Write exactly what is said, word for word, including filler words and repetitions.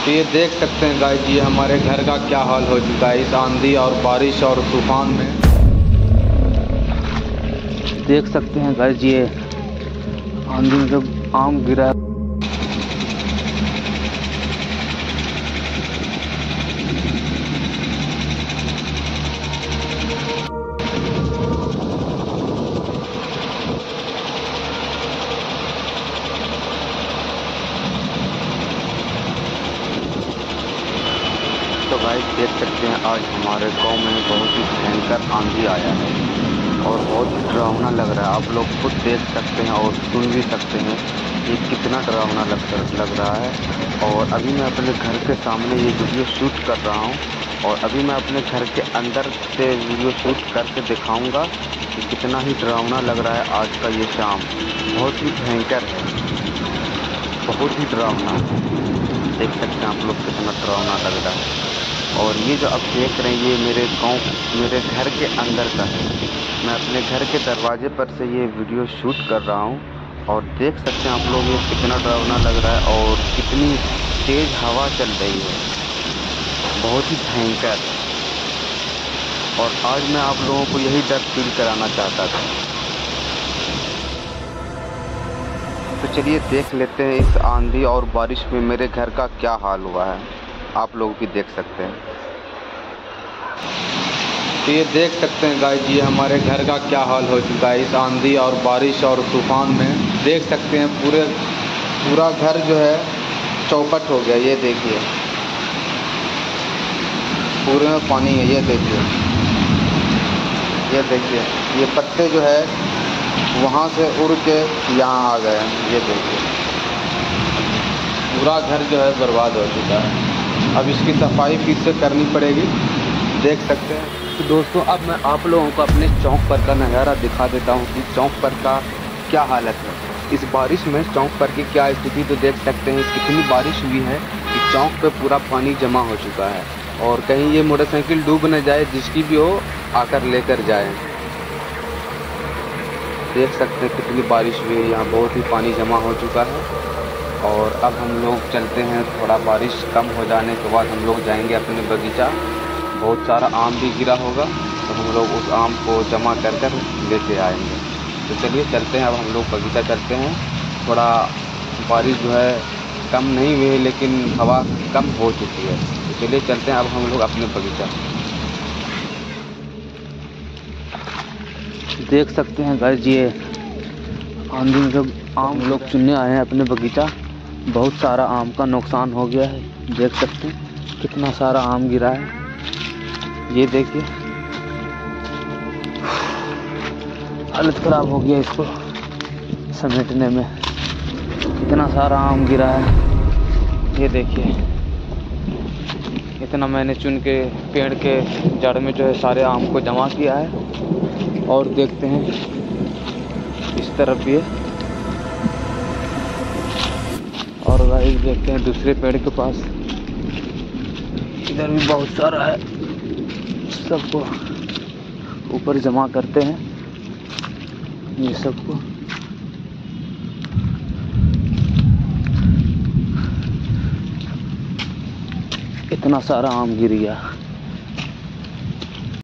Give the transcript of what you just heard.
तो ये देख सकते हैं गाइस, ये हमारे घर का क्या हाल हो चुका है इस आंधी और बारिश और तूफान में। देख सकते हैं गाइस, ये आंधी में जो आम गिरा है। तो गाइस देख सकते हैं, आज हमारे गांव में बहुत ही भयंकर आंधी आया है और बहुत ही डरावना लग रहा है। आप लोग खुद देख सकते हैं और सुन भी सकते हैं ये कितना डरावना लग लग रहा है। और अभी मैं अपने घर के सामने ये वीडियो शूट कर रहा हूँ और अभी मैं अपने घर के अंदर से वीडियो शूट करके दिखाऊंगा कि कितना ही डरावना लग रहा है। आज का ये शाम बहुत ही भयंकर है, बहुत ही डरावना। देख सकते हैं आप लोग कितना डरावना लग रहा है। और ये जो आप देख रहे हैं ये मेरे गांव मेरे घर के अंदर का है। मैं अपने घर के दरवाजे पर से ये वीडियो शूट कर रहा हूँ और देख सकते हैं आप लोग ये कितना डरावना लग रहा है और कितनी तेज़ हवा चल रही है, बहुत ही भयंकर। और आज मैं आप लोगों को यही डर फील कराना चाहता था। तो चलिए देख लेते हैं इस आंधी और बारिश में मेरे घर का क्या हाल हुआ है, आप लोग भी देख सकते हैं। तो ये देख सकते हैं गाइस, ये हमारे घर का क्या हाल हो चुका है इस आंधी और बारिश और तूफान में। देख सकते हैं पूरे पूरा घर जो है चौपट हो गया। ये देखिए पूरे में पानी है। ये देखिए ये देखिए ये पत्ते जो है वहाँ से उड़ के यहाँ आ गए हैं। ये देखिए पूरा घर जो है बर्बाद हो चुका है। अब इसकी सफाई फिर से करनी पड़ेगी, देख सकते हैं। तो दोस्तों अब मैं आप लोगों को अपने चौक पर का नज़ारा दिखा देता हूँ कि चौक पर का क्या हालत है इस बारिश में। चौक पर की क्या स्थिति तो देख सकते हैं, कितनी बारिश हुई है कि चौक पे पूरा पानी जमा हो चुका है। और कहीं ये मोटरसाइकिल डूब न जाए, जिसकी भी हो आकर लेकर जाए। देख सकते हैं कितनी बारिश हुई है, यहाँ बहुत ही पानी जमा हो चुका है। और अब हम लोग चलते हैं, थोड़ा बारिश कम हो जाने के बाद हम लोग जाएंगे अपने बगीचा। बहुत सारा आम भी गिरा होगा तो हम लोग उस आम को जमा कर कर लेते आएंगे। तो चलिए चलते हैं, अब हम लोग बगीचा चलते हैं। थोड़ा बारिश जो है कम नहीं हुई है लेकिन हवा कम हो चुकी है। तो चलिए चलते हैं अब हम लोग अपने बगीचा। देख सकते हैं गाइस, ये आंधी में जब आम लोग चुनने आए हैं अपने बगीचा, बहुत सारा आम का नुकसान हो गया है। देख सकते हैं कितना सारा आम गिरा है। ये देखिए हालत ख़राब हो गया इसको समेटने में, कितना सारा आम गिरा है। ये देखिए इतना मैंने चुन के पेड़ के जड़ में जो है सारे आम को जमा किया है। और देखते हैं इस तरफ भी है और गाइस देखते हैं दूसरे पेड़ के पास, इधर भी बहुत सारा है। सबको ऊपर जमा करते हैं ये सबको। इतना सारा आम गिर गया।